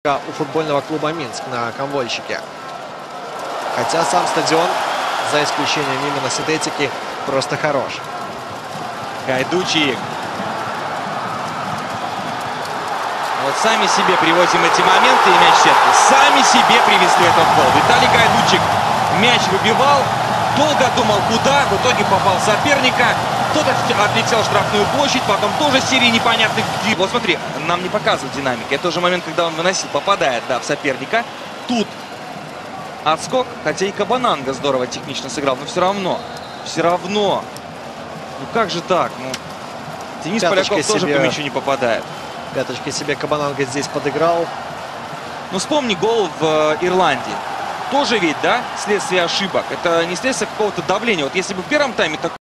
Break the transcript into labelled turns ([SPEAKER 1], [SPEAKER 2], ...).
[SPEAKER 1] у футбольного клуба Минск на Комвольщике. Хотя сам стадион, за исключением именно синтетики, просто хорош.
[SPEAKER 2] Гайдучик. Вот сами себе приводим эти моменты, и мяч в сетку. Сами себе привезли этот гол. Виталий Гайдучик мяч выбивал, долго думал куда, в итоге попал в соперника. Тот отлетел в штрафную площадь, потом тоже серии непонятных. Вот смотри, нам не показывают динамики. Это уже момент, когда он выносил, попадает, да, в соперника. Тут отскок, хотя и Кабананга здорово технично сыграл, но все равно. Ну как же так? Ну, Денис Поляков тоже по мячу не попадает.
[SPEAKER 1] Пяточкой себе Кабананга здесь подыграл.
[SPEAKER 2] Ну вспомни гол в Ирландии. Тоже ведь, да, следствие ошибок. Это не следствие какого-то давления. Вот если бы в первом тайме такой